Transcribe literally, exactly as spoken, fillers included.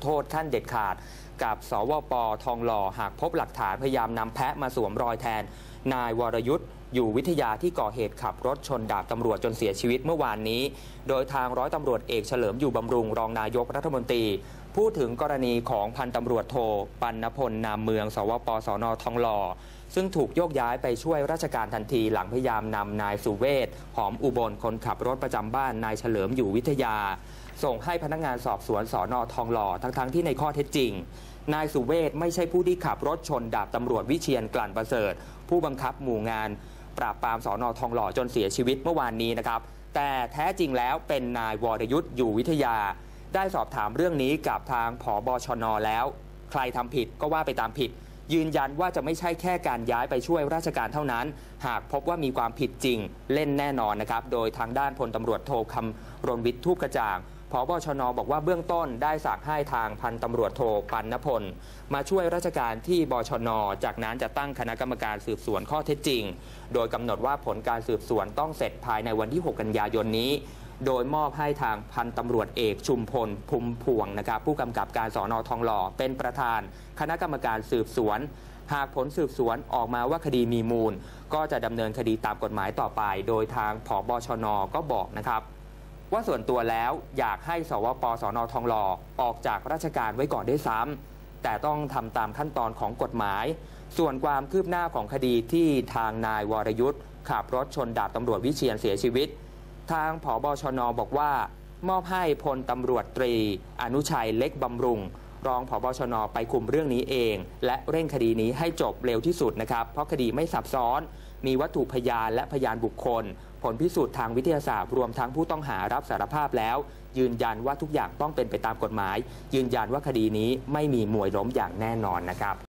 โทษขั้นเด็ดขาดกับสวป.ทองหล่อหากพบหลักฐานพยายามนำแพะมาสวมรอยแทนนายวรยุทธ์อยู่วิทยาที่ก่อเหตุขับรถชนดาบตำรวจจนเสียชีวิตเมื่อวานนี้โดยทางร้อยตำรวจเอกเฉลิมอยู่บำรุงรองนายกรัฐมนตรีพูดถึงกรณีของพันตำรวจโทปัณพลนามเมืองสวป.สน.ทองหล่อซึ่งถูกโยกย้ายไปช่วยราชการทันทีหลังพยายามนำนายสุเวศหอมอุบลคนขับรถประจำบ้านนายเฉลิมอยู่วิทยาส่งให้พนักงานสอบสวนสน.ทองหล่อทั้งๆที่ในข้อเท็จจริงนายสุเวศไม่ใช่ผู้ที่ขับรถชนดาบตำรวจวิเชียรกลั่นประเสริฐผู้บังคับหมู่งานปราบปรามสน.ทองหล่อจนเสียชีวิตเมื่อวานนี้นะครับแต่แท้จริงแล้วเป็นนายวรยุทธ์อยู่วิทยาได้สอบถามเรื่องนี้กับทางผบชน.แล้วใครทำผิดก็ว่าไปตามผิดยืนยันว่าจะไม่ใช่แค่การย้ายไปช่วยราชการเท่านั้นหากพบว่ามีความผิดจริงเล่นแน่นอนนะครับโดยทางด้านพลตำรวจโทคำรณวิทย์ทูปกระจ่างผบชน.บอกว่าเบื้องต้นได้สั่งให้ทางพันตำรวจโทปัณพลมาช่วยราชการที่บชน.จากนั้นจะตั้งคณะกรรมการสืบสวนข้อเท็จจริงโดยกำหนดว่าผลการสืบสวนต้องเสร็จภายในวันที่หกกันยายนนี้โดยมอบให้ทางพันตำรวจเอกชุมพลภูมิพวงนะครับผู้กำกับการสน.ทองหล่อเป็นประธานคณะกรรมการสืบสวนหากผลสืบสวนออกมาว่าคดีมีมูลก็จะดำเนินคดีตามกฎหมายต่อไปโดยทางผบชน.ก็บอกนะครับว่าส่วนตัวแล้วอยากให้สวป.สน.ทองหล่อออกจากราชการไว้ก่อนด้วยซ้ำแต่ต้องทำตามขั้นตอนของกฎหมายส่วนความคืบหน้าของคดีที่ทางนายวรยุทธ์ขับรถชนดาบตำรวจวิเชียรเสียชีวิตทางผบชน.บอกว่ามอบให้พลตำรวจตรีอนุชัยเล็กบำรุงรองผบชน.ไปคุมเรื่องนี้เองและเร่งคดีนี้ให้จบเร็วที่สุดนะครับเพราะคดีไม่ซับซ้อนมีวัตถุพยานและพยานบุคคลผลพิสูจน์ทางวิทยาศาสตร์รวมทั้งผู้ต้องหารับสารภาพแล้วยืนยันว่าทุกอย่างต้องเป็นไปตามกฎหมายยืนยันว่าคดีนี้ไม่มีมวยล้มอย่างแน่นอนนะครับ